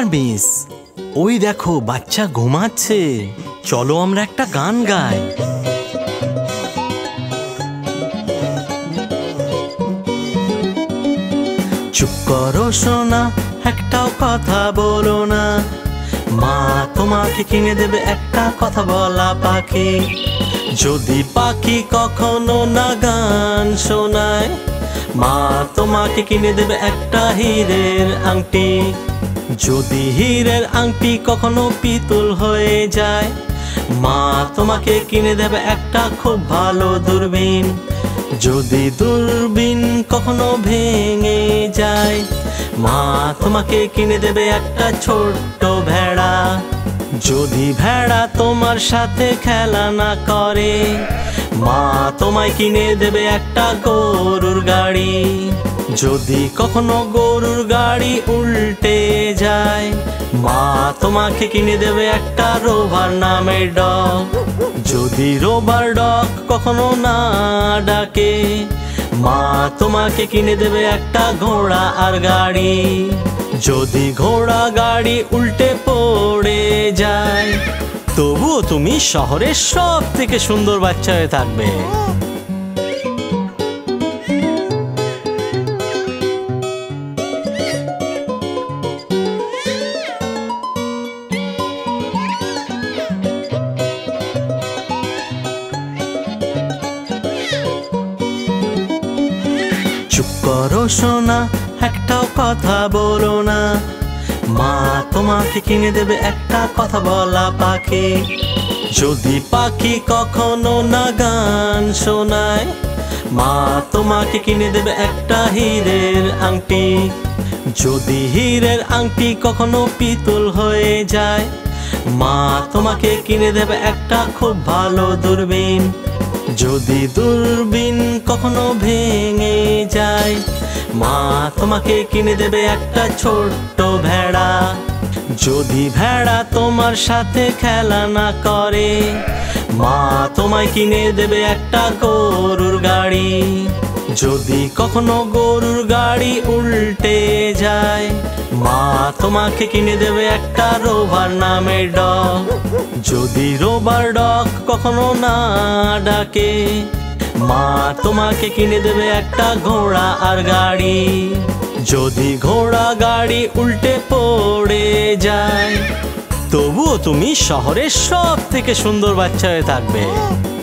Miss, ওই দেখো বাচ্চা ঘুমাচ্ছে। চলো আমরা একটা গান গাই। চুপ করো সোনা, একটাও কথা বলো না। মা তোমাকে কিনে দেবে একটা কথা বলা পাখি। যদি পাখি কখনো না গান শোনায়, মা তোমাকে কিনে দেবে একটা হীরের আংটি। যদি হীরের আংটি কখনো পিতল হয়ে যায়, মা তোমাকে কিনে দেবে একটা খুব ভালো দূরবীন। যদি দূরবীন কখনো ভেঙে যায়, মা তোমাকে কিনে দেবে একটা ছোট্ট ভেড়া। যদি ভেড়া তোমার সাথে খেলা না করে, মা তোমায় কিনে দেবে একটা গরুর গাড়ি। যদি কখনো গরুর গাড়ি উল্টে যায়, মা তোমাকে কিনে দেবে একটা রোভার নামের ডগ। যদি রোভার ডগ কখনো না ডাকে, মা তোমাকে কিনে দেবে একটা ঘোড়া আর গাড়ি। যদি ঘোড়া গাড়ি উল্টে পড়ে যায়, তবুও তুমি শহরের সব থেকে সুন্দর বাচ্চা হয়ে থাকবে। চুপ করো সোনা, একটাও কথা বলো না। মা তোমাকে কিনে দেবে একটা কথা বলা পাখি। যদি পাখি কখনো না গান শোনায়, মা তোমাকে কিনে দেবে একটা হীরের আংটি। যদি হীরের আংটি কখনো পিতল হয়ে যায়, মা তোমাকে কিনে দেবে একটা খুব ভালো দূরবীন। যদি দূরবীন কখনো ভেঙে যায়, মা তোমাকে কিনে দেবে একটা ছোট্ট ভেড়া। যদি ভেড়া তোমার সাথে খেলা না করে, মা তোমায় কিনে দেবে একটা গরুর গাড়ি। যদি কখনো গরুর গাড়ি উল্টে যায়, মা তোমাকে কিনে দেবে একটা রোভার নামের ডগ। যদি রোভার ডগ কখনো না ডাকে, মা তোমাকে কিনে দেবে একটা ঘোড়া আর গাড়ি। যদি ঘোড়া গাড়ি উল্টে পড়ে যায়, তবুও তুমি শহরের সব থেকে সুন্দর বাচ্চা হয়ে থাকবে।